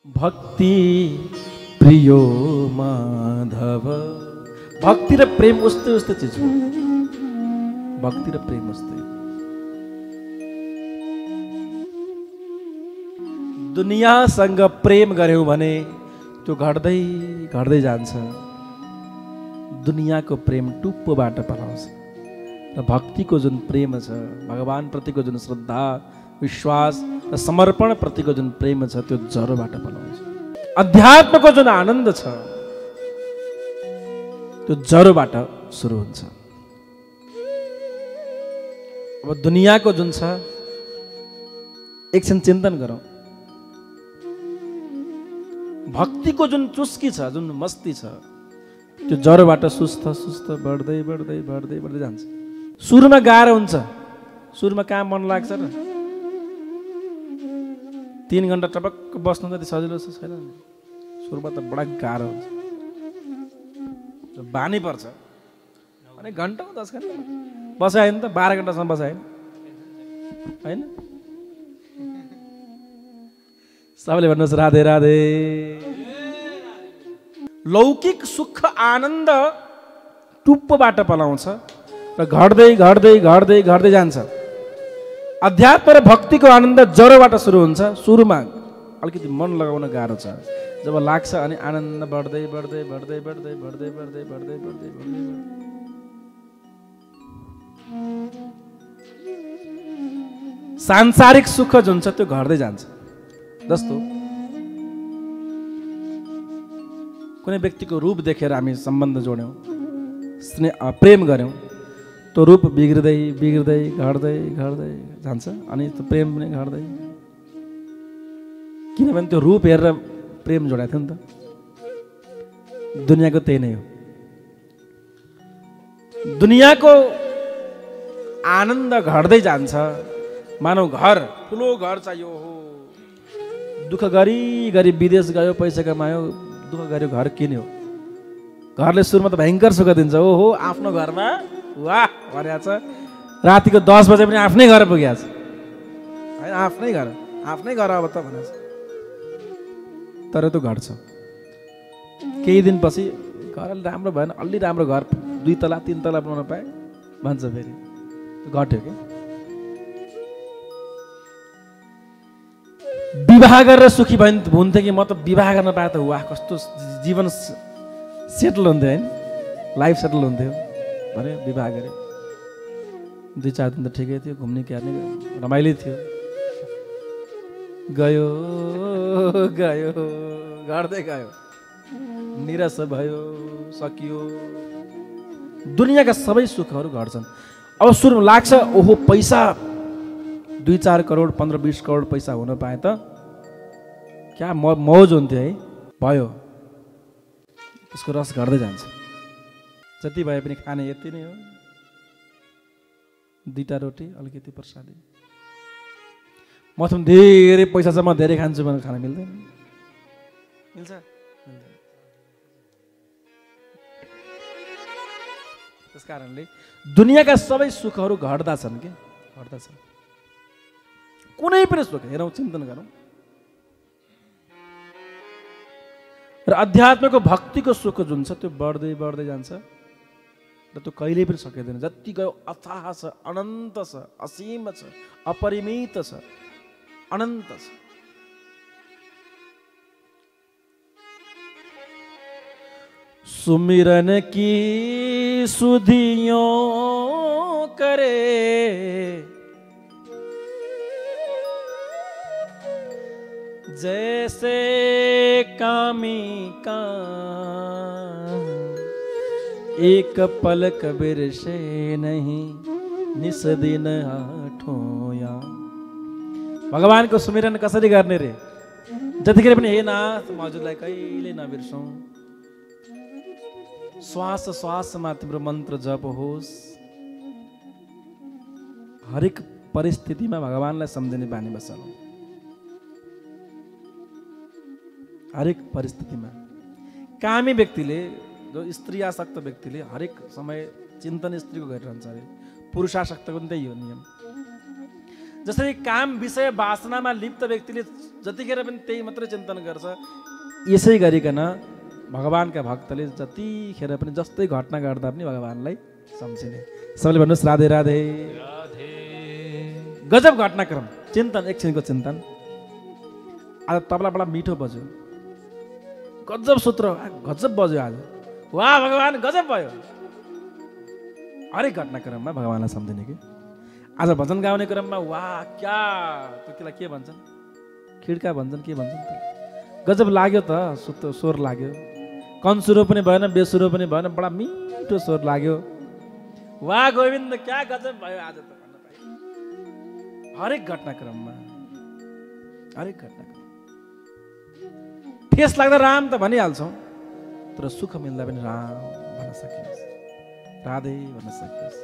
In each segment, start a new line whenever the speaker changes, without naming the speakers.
भक्ति प्रियो माधव। भक्ति र प्रेम उस्तै उस्तै चिज हो। भक्ति र प्रेम उस्तै। दुनियासँग प्रेम गर्यौं भने त्यो घट्दै घट्दै जान्छ। दुनियाँको प्रेम टुप्पोबाट पलाउँछ र भक्तिको जुन प्रेम छ, भगवान प्रतिको जुन श्रद्धा, विश्वास र समर्पण प्रतिको जुन प्रेम छ, त्यो जरोबाट पलाउँछ। अध्यात्मको जुन आनन्द छ, त्यो जरोबाट सुरु हुन्छ। अब दुनियाँको जुन छ, एकछिन चिन्तन गरौँ। भक्तिको जुन चुस्की छ, जुन मस्ती छ, त्यो जरोबाट सुस्त सुस्त बढ्दै बढ्दै बढ्दै बढ्दै जान्छ। सुरुमा गाह्रो हुन्छ। सुरुमा कहाँ मन लाग्छ र 3 घण्टा टपक्क बस्नु जति सजिलो छ छैन। सुरुमा त बडा गाह्रो हुन्छ। बानी पर्छ। अनि घण्टा 10 घण्टा बसायो नि त 12 घण्टासम्म बसायो हैन। सबैले भन्नुहोस् राधे राधे। लौकिक सुख आनन्द टुप्पोबाट पलाउँछ र घट्दै घट्दै घट्दै घट्दै जान्छ। अध्यात्म र भक्तिको आनन्द जरोबाट सुरु हुन्छ। सुरुमा अलिकति मन लगाउन गाह्रो छ। जब लाग्छ अनि आनन्द बढ्दै बढ्दै बढ्दै बढ्दै बढ्दै बढ्दै बढ्दै बढ्दै बढ्दै सांसारिक सुख जुन छ त्यो घट्दै जान्छ। जस्तो कुनै व्यक्तिको रूप देखेर हामी सम्बन्ध जोड्यौं, प्रेम गर्यौं, त्यो रूप बिग्रिँदै बिग्रिँदै घट्दै घट्दै जान्छ। अनि त्यो प्रेम पनि घट्दै, किनभने त्यो रूप हेरेर प्रेम जोडाएको थियो नि त। दुनियाँको त्यही नै हो। दुनियाँको आनन्द घट्दै जान्छ। मानव घर, ठुलो घर चाहियो हो, दुःख गरी गरी विदेश गयो, पैसा कमायो, दुःख गऱ्यो, घर किन्यो। घरले सुरुमा त भयङ्कर सुख दिन्छ। ओहो, आफ्नो घरमा वाह भनेको छ। रातिको 10 बजे पनि आफ्नै घर पुगेको छ है। आफ्नै घर, आफ्नै घर अब त भनेको छ। तर त्यो घट्छ। केही दिनपछि घर राम्रो भएन, अलि राम्रो घर 2 तला 3 तला बनाउन पाए भन्छ फेरि घट्यो के। विवाह गरेर सुखी हुन्थ्यो कि म त विवाह गर्न पाए त वाह कस्तो जीवन सेटल हुन्थ्यो हैन, लाइफ सेटल हुन्थ्यो भने विवाह गरे। 2-4 दिन त ठिकै थियो, घुम्ने क्यार्ने रमाइलो थियो। गयो गयो घट्दै गयो, निराश भयो, सकियो। दुनियाँका सबै सुखहरू घट्छन्। अब सुरु लाग्छ ओहो पैसा 2-4 करोड 15-20 करोड पैसा हुन पाए त क्या मौज हुन्थ्यो है। भयो, त्यसको रस घट्दै जान्छ। जति भए पनि खाने यति नै हो। 2टा रोटी अलिकति प्रसादी। म त धेरै पैसा छ, म धेरै खान्छु भनेर खान मिल्दैन। मिल्छ? त्यस कारणले दुनियाँका सबै सुखहरू घट्दा छन् के, घट्दा छन्। कुनै पनि सुख हेरौँ, चिन्तन गरौँ। र अध्यात्मको भक्तिको सुख जुन छ त्यो बढ्दै बढ्दै जान्छ र त्यो कहिल्यै पनि सकिँदैन। जति गयो अथाह छ, अनन्त छ, असीम छ, अपरिमित छ, अनन्त छ। सुमिरन की सुधियों करे, जैसे कामी का एक पलक बिरसे नहीं, निस दिन आठोया। भगवानको सुमिरन कसरी गर्ने रे? जतिखेर पनि हे नाथ म हजुरलाई कहिले नबिर्सौँ। श्वास श्वासमा तिम्रो मन्त्र जप होस्। हरेक परिस्थितिमा भगवानलाई सम्झने बानी बसालौँ। हरेक परिस्थितिमा। कामी व्यक्तिले, जो स्त्री आसक्त व्यक्तिले हरेक समय चिन्तन स्त्रीको गरिरहन्छ अरे। पुरुषासक्तको पनि त्यही हो नियम। जसरी काम विषय वासनामा लिप्त व्यक्तिले जतिखेर पनि त्यही मात्रै चिन्तन गर्छ, यसै गरिकन भगवानका भक्तले जतिखेर पनि जस्तै घटना गर्दा पनि भगवानलाई सम्झिने। सबैले भन्नुहोस् राधे राधे। गजब घटनाक्रम, चिन्तन, एकछिनको चिन्तन। आज तबला बडा मिठो बज्यो, गजब सूत्र गजब बज्यो आज, वाह भगवान गजब भयो। हरेक घटनाक्रममा भगवानलाई सम्झिने कि। आज भजन गाउने क्रममा वाह क्या, त्यसलाई के भन्छन्, खिड्का भन्छन्, के भन्छन्, गजब लाग्यो त, स्वर लाग्यो, कन्सुरो पनि भएन, बेसुरो पनि भएन, बडा मिठो स्वर लाग्यो, वाह गोविन्द क्या गजब भयो आज त भन्न पाइयो। हरेक घटनाक्रममा, हरेक घटनाक्रम ठेस लाग्दा राम त भनिहाल्छौँ, तर सुख मिल्दा पनि राम भन्न सकियोस्, राधे भन्न सकियोस्।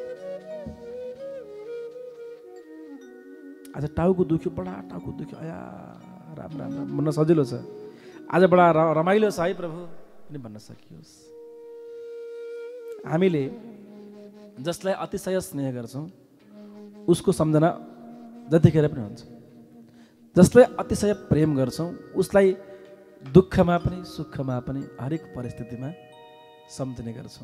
आज टाउको दुख्यो, बडा टाउको दुख्यो, आया राम राम राम भन्न सजिलो छ, आज बडा रमाइलो छ है प्रभु पनि भन्न सकियोस्। हामीले जसलाई अतिशय स्नेह गर्छौँ उसको सम्झना जतिखेर पनि हुन्छ, जसलाई अतिशय प्रेम गर्छौँ उसलाई दुःखमा पनि सुखमा पनि हरेक परिस्थितिमा सम्झिने गर्छौँ।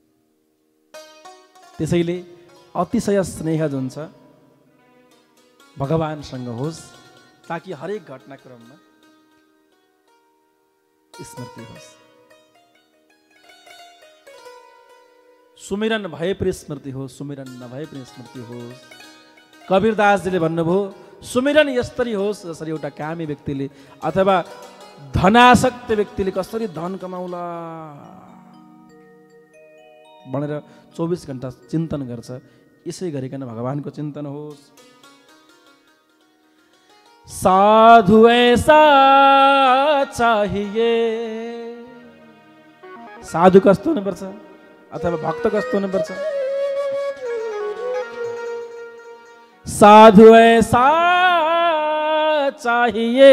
त्यसैले अतिशय स्नेह जुन छ भगवानसँग होस्, ताकि हरेक घटनाक्रममा स्मृति होस्। सुमिरन भए पनि स्मृति होस्, सुमिरन नभए पनि स्मृति होस्। कबीरदासजीले भन्नुभयो सुमिरन यसरी होस् जसरी एउटा कामी व्यक्तिले अथवा धनासक्त व्यक्तिले कसरी धन कमाउला भनेर 24 घण्टा चिन्तन गर्छ, यसै गरिकन भगवानको चिन्तन होस्। साधु ऐसा चाहिए, साधु कस्तो हुनुपर्छ अथवा भक्त कस्तो हुनुपर्छ? साधु ऐसा चाहिए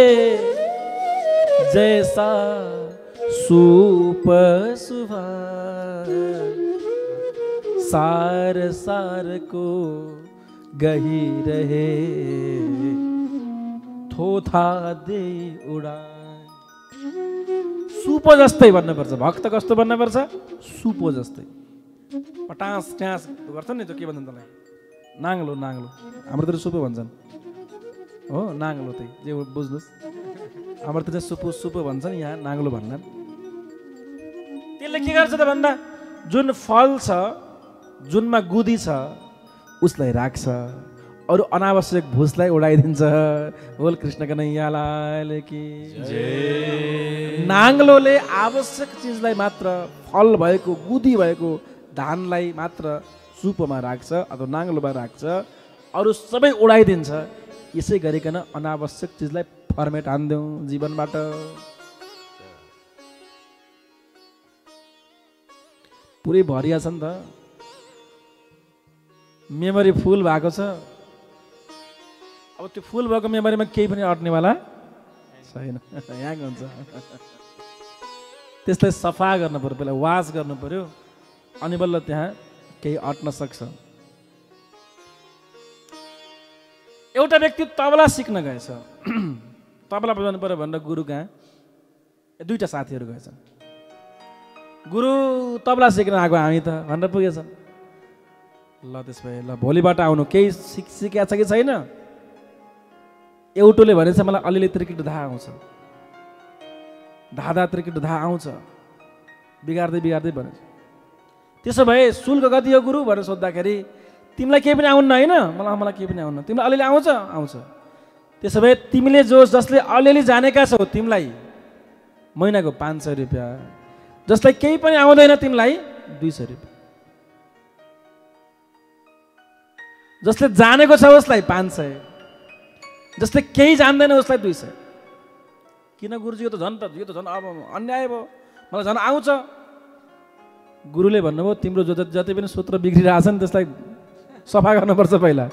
जैसा सूप सुभान, सार सार को गही रहे थोथा दे उडान। सुपो जस्तै भन्नुपर्छ, भक्त कस्तो भन्नुपर्छ? सुपो जस्तै, पटास ट्यास गर्छन् नि, त्यो के भन्छन् त्यसलाई, नाङ्लो नाङ्लो, हाम्रोतिर सुपो भन्छन् हो, नाङ्लो त्यही जे बुझ्नुहोस्, हाम्रोतिर सुपो सुपो भन्छन्, यहाँ नाङ्लो भन्लान्। त्यसले के गर्छ त भन्दा जुन फल छ, जुनमा गुदी छ उसलाई राख्छ, अरू अनावश्यक भुसलाई उडाइदिन्छ। बोल कृष्ण कन्हैयालाल की जय। नाङ्लोले आवश्यक चिजलाई मात्र, फल भएको गुदी भएको धानलाई मात्र सुपमा राख्छ अथवा नाङ्लोमा राख्छ, अरू सबै उडाइदिन्छ। यसै गरिकन अनावश्यक चिजलाई फर्मेट हान्दिउँ जीवनबाट। पुरै भरिया छ नि त, मेमोरी फुल भएको छ। अब त्यो फुल भएको मेमोरीमा केही पनि अट्नेवाला छैन, ह्याङ हुन्छ। त्यसलाई सफा गर्नु पर्यो, पहिला वास गर्नु पर्यो, अनि बल्ल त्यहाँ केही अट्न सक्छ। एउटा व्यक्ति तबला सिक्न गएछ, तबला बजाउनु पर्यो भनेर गुरु कहाँ, दुईटा साथीहरू गएछन्। गुरु तबला सिक्न आएको हामी त भनेर पुगेछ। ल त्यस भए ल भोलिबाट आउनु, केही सिकेको छ कि छैन? एउटोले भनेछ मलाई अलिअलि त्रिकिट धा आउँछ, धाधा त्रिकिट धा आउँछ, बिगार्दै बिगार्दै भनेछ। त्यसो भए शुल्क कति हो गुरु भनेर सोद्धाखेरि तिमीलाई केही पनि आउन्न होइन? मलाई केही पनि आउन्न। तिमीलाई अलिअलि आउँछ? आउँछ। त्यसो भए तिमीले जसले अलिअलि जानेका छौ तिमीलाई महिनाको 500 रुपियाँ, जसलाई केही पनि आउँदैन तिमीलाई 200 रुपियाँ, जसले जानेको छ उसलाई 500, जसले केही जान्दैन उसलाई 200। किन गुरुजी, यो त झन् अब अन्याय भयो, मलाई झन् आउँछ। गुरुले भन्नुभयो तिम्रो जति पनि सूत्र बिग्रिरहेछ नि त्यसलाई सफा गर्नुपर्छ, पहिला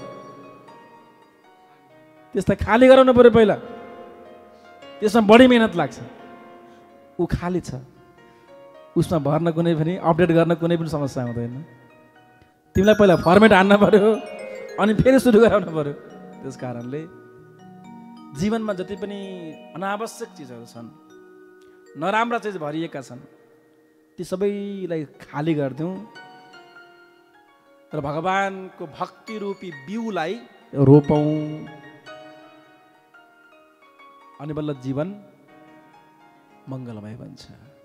त्यसलाई खाली गराउनु पर्यो पहिला, त्यसमा बढी मेहनत लाग्छ। ऊ खाली छ, उसमा भर्न कुनै पनि अपडेट गर्न कुनै पनि समस्या हुँदैन। तिमीलाई पहिला फर्मेट हान्न पर्यो, अनि फेरि सुरु गराउनु पर्यो। त्यस कारणले जीवनमा जति पनि अनावश्यक चिजहरू छन्, नराम्रा चिज भरिएका छन्, ती सबैलाई खाली गरिदिउँ र भगवानको भक्ति रूपी बिउलाई रोपौँ, अनि बल्ल जीवन मङ्गलमय बन्छ।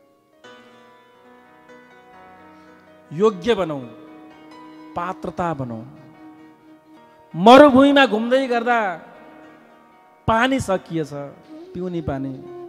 योग्य बनाऊ, पात्रता बनाऊ। मरुभूमिमा घुम्दै गर्दा पानी सकिएछ, पिउने पानी।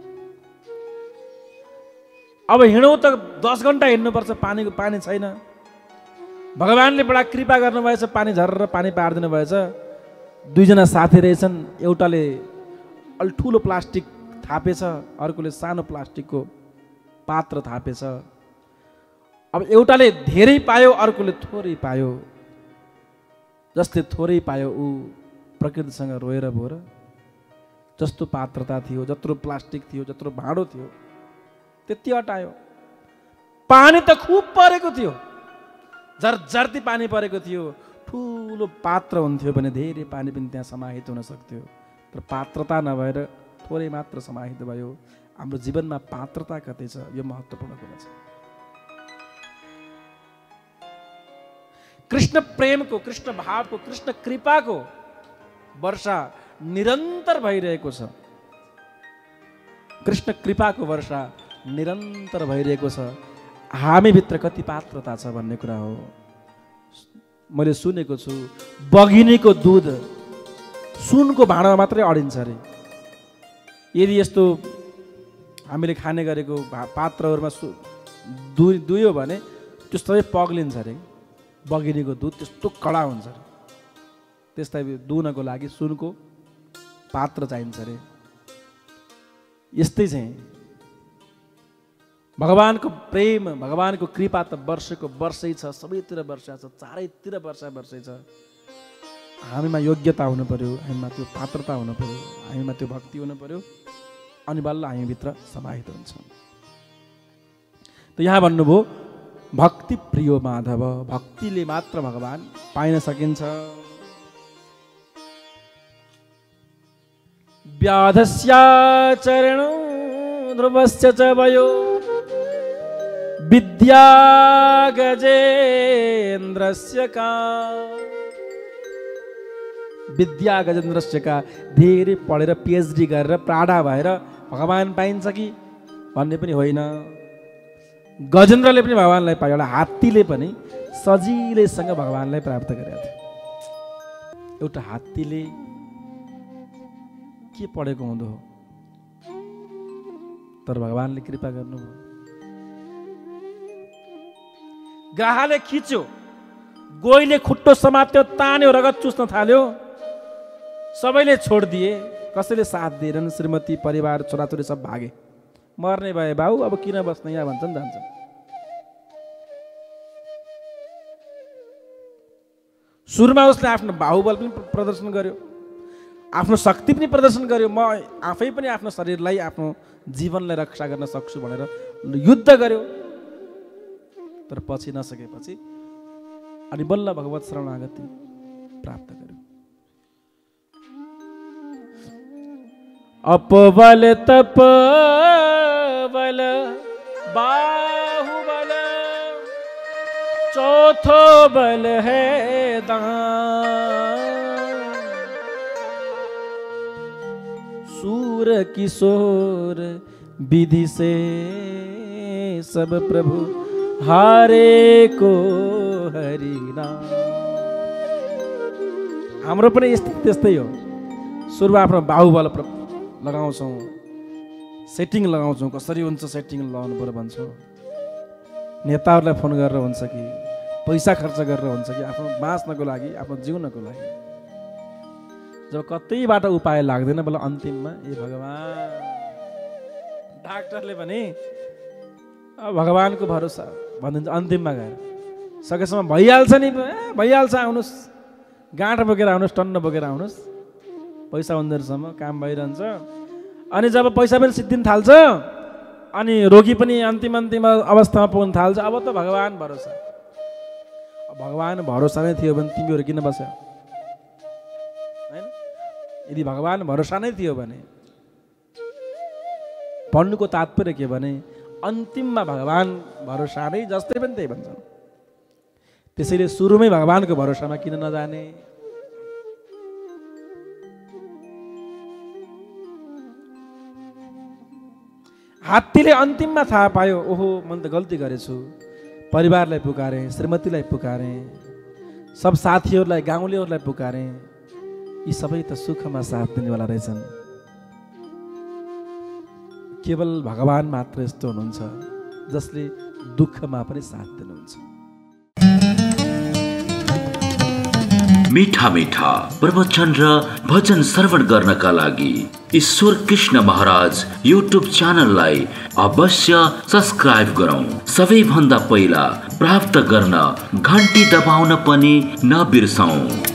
अब हिँडौँ त 10 घन्टा हिँड्नुपर्छ, पानी छैन। भगवानले बडा कृपा गर्नुभएछ, पानी झर्र पानी पारिदिनु भएछ। 2 जना साथी रहेछन्, एउटाले अलि ठुलो प्लास्टिक थापेछ, अर्कोले सानो प्लास्टिकको पात्र थापेछ। अब एउटाले धेरै पायो, अर्कोले थोरै पायो। जसले थोरै पायो ऊ प्रकृतिसँग रोएर भोर, जस्तो पात्रता थियो, जत्रो प्लास्टिक थियो, जत्रो भाँडो थियो, त्यति हटायो। पानी त खुब परेको थियो, झरझर्ती पानी परेको थियो। ठुलो पात्र हुन्थ्यो भने धेरै पानी पनि त्यहाँ समाहित हुन सक्थ्यो, तर पात्रता नभएर थोरै मात्र समाहित भयो। हाम्रो जीवनमा पात्रता कतै छ, यो महत्त्वपूर्ण कुरा छ। कृष्ण प्रेमको, कृष्ण भावको, कृष्ण कृपाको वर्षा निरन्तर भइरहेको छ। कृष्ण कृपाको वर्षा निरन्तर भइरहेको छ। हामीभित्र कति पात्रता छ भन्ने कुरा हो। मैले सुनेको छु, बगिनीको दुध सुनको भाँडामा मात्रै अडिन्छ अरे। यदि यस्तो हामीले खाने गरेको पात्रहरूमा दुयो भने त्यो सबै पग्लिन्छ अरे। बगिनीको दुध त्यस्तो कडा हुन्छ अरे। त्यसलाई दुनको लागि सुनको पात्र चाहिन्छ अरे। यस्तै चाहिँ भगवानको प्रेम, भगवानको कृपा त वर्षको वर्षै छ, सबैतिर वर्षा छ, चारैतिर वर्षै छ। हामीमा योग्यता हुनु पर्यो, हामीमा त्यो पात्रता हुनु पर्यो, हामीमा त्यो भक्ति हुनु पर्यो, अनि बल्ल हामीभित्र समाहित हुन्छ। त यहाँ भन्नुभयो भक्ति प्रियो माधव, भक्तिले मात्र भगवान पाइन सकिन्छ। व्याधस्याचरणो ध्रुवस्य च वयो विद्या गजेन्द्रस्य का। विद्या गजेन्द्रस्य का, धेरै पढेर पिएचडी गरेर प्राडा भएर भगवान पाइन्छ कि भन्ने पनि होइन। गजेन्द्रले पनि भगवानलाई पायो, एउटा हात्तीले पनि सजिलैसँग भगवानलाई प्राप्त गरेको थियो। एउटा हात्तीले के पढेको हुँदो हो, तर भगवानले कृपा गर्नुभयो। ग्राहले खिच्यो, गोहीले खुट्टो समात्यो, तान्यो, रगत चुस्न थाल्यो, सबैले छोडिदिए, कसैले साथ दिएनन्। श्रीमती, परिवार, छोराछोरी सब भागे। मर्ने भए बाउ, अब किन बस्ने यहाँ भन्छन्, जान्छन्। सुरुमा उसले आफ्नो बाहुबल पनि प्रदर्शन गर्यो, आफ्नो शक्ति पनि प्रदर्शन गर्यो। म आफै पनि आफ्नो शरीरलाई, आफ्नो जीवनलाई रक्षा गर्न सक्छु भनेर युद्ध गर्यो। तर पछि नसकेपछि अनि बल्ल भगवत शरणागति प्राप्त गर्यो। अपबल तपबल बाहुबल, चौथो बल है दान। सूर किशोर विधि से सब प्रभु हारे को हरिना। हाम्रो पनि त्यस्तै हो। सुरुमा आफ्नो बाहुबल लगाउँछौँ, सेटिङ लगाउँछौँ, कसरी हुन्छ सेटिङ लगाउनु पर्यो भन्छौँ। नेताहरूलाई फोन गरेर हुन्छ कि पैसा खर्च गरेर हुन्छ कि आफ्नो बाँच्नको लागि, आफ्नो जिउनको लागि। जब कतैबाट उपाय लाग्दैन बल्ल अन्तिममा ए भगवान, डाक्टरले भने भगवानको भरोसा भनिदिन्छ अन्तिममा गएर। सकेसम्म भइहाल्छ नि, भइहाल्छ, आउनुहोस्, गाँठ बोकेर आउनुहोस्, टन्न बोकेर आउनुहोस्, पैसा हुँदोसम्म काम भइरहन्छ। अनि जब पैसा पनि सिद्धिन थाल्छ, अनि रोगी पनि अन्तिम अवस्थामा पुग्न थाल्छ, अब त भगवान भरोसा। भगवान भरोसा नै थियो भने तिमीहरू किन बस्यो, होइन? यदि भगवान भरोसा नै थियो भने भन्नुको तात्पर्य के भने अन्तिममा भगवान भरोसा नै जस्तै पनि त्यही भन्छन्। त्यसैले सुरुमै भगवानको भरोसामा किन नजाने? हात्तीले अन्तिममा थाहा पायो, ओहो मैले त गल्ती गरेछु, परिवारलाई पुकारेँ, श्रीमतीलाई पुकारेँ, सब साथीहरूलाई गाउँलेहरूलाई पुकारेँ, यी सबै त सुखमा साथ दिनेवाला रहेछन्। केवल भगवान मात्र यस्तो हुनुहुन्छ जसले दुःखमा पनि साथ दिनुहुन्छ।
मीठा मीठा प्रवचन र भजन श्रवण गर्नका लागि ईश्वर कृष्ण महाराज युट्युब च्यानललाई अवश्य सब्स्क्राइब गरौँ। सबैभन्दा पहिला प्राप्त गर्न घण्टी दबाउन पनि नबिर्सौँ।